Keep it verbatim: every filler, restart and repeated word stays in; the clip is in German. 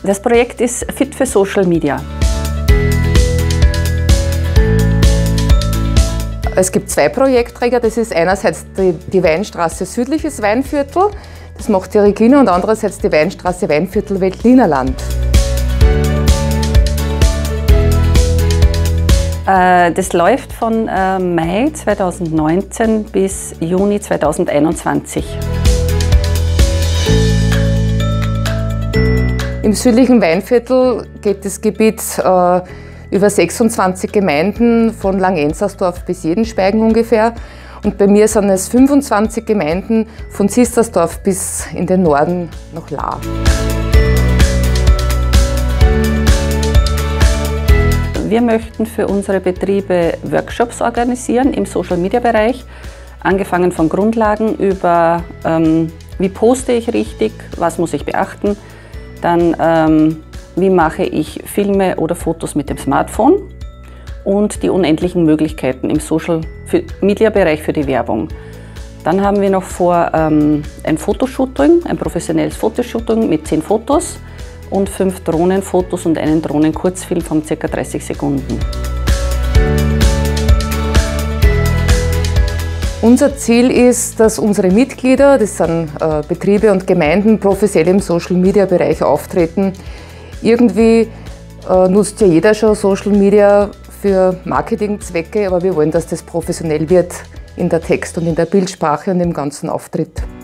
Das Projekt ist Fit für Social Media. Es gibt zwei Projektträger. Das ist einerseits die, die Weinstraße Südliches Weinviertel, das macht die Regina, und andererseits die Weinstraße Weinviertel Veltlinerland. Das läuft von Mai zweitausendneunzehn bis Juni zweitausendeinundzwanzig. Im südlichen Weinviertel geht das Gebiet äh, über sechsundzwanzig Gemeinden von Langensersdorf bis Jedenspeigen ungefähr. Und bei mir sind es fünfundzwanzig Gemeinden von Sistersdorf bis in den Norden nach Lahr. Wir möchten für unsere Betriebe Workshops organisieren im Social-Media-Bereich, angefangen von Grundlagen über ähm, wie poste ich richtig, was muss ich beachten, dann ähm, wie mache ich Filme oder Fotos mit dem Smartphone und die unendlichen Möglichkeiten im Social-Media-Bereich für die Werbung. Dann haben wir noch vor ähm, ein Fotoshooting, ein professionelles Fotoshooting mit zehn Fotos und fünf Drohnenfotos und einen Drohnenkurzfilm von ca. dreißig Sekunden. Unser Ziel ist, dass unsere Mitglieder, das sind äh, Betriebe und Gemeinden, professionell im Social-Media-Bereich auftreten. Irgendwie äh, nutzt ja jeder schon Social Media für Marketingzwecke, aber wir wollen, dass das professionell wird in der Text- und in der Bildsprache und im ganzen Auftritt.